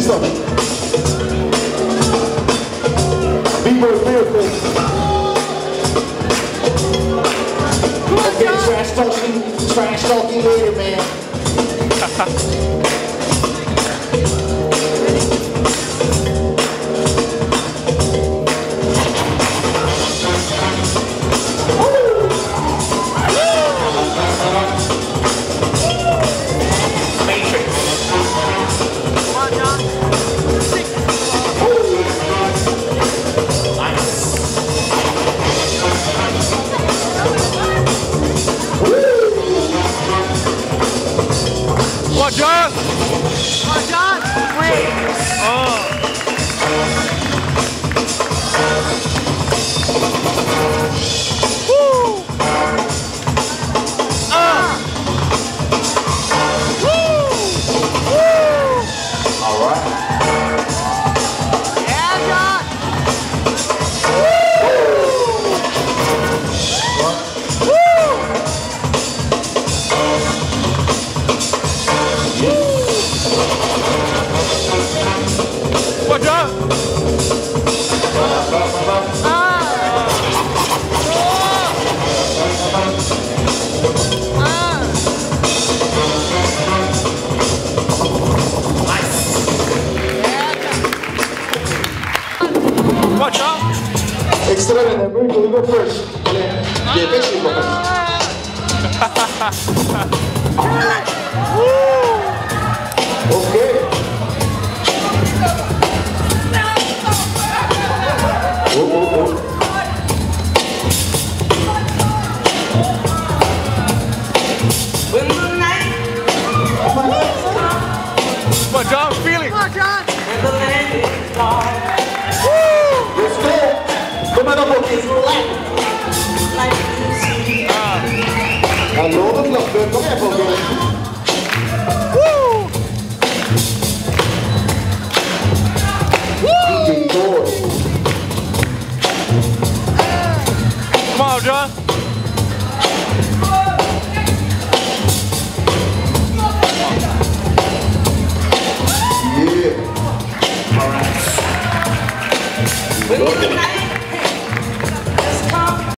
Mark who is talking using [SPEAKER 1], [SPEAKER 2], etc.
[SPEAKER 1] Listo. B-boy miracle. Okay, trash talking later, man.
[SPEAKER 2] What, John?
[SPEAKER 3] What, John? Wait.
[SPEAKER 2] Oh. Woo. Woo. Woo.
[SPEAKER 1] All right.
[SPEAKER 3] Yeah, John.
[SPEAKER 2] What, John? What, John?
[SPEAKER 1] Extraordinary. Miracle, you go first. Yeah, basically go first. Okay.
[SPEAKER 2] What, John? Feeling?
[SPEAKER 3] Come on, John.
[SPEAKER 1] Let's go. Come on, boys. Relax.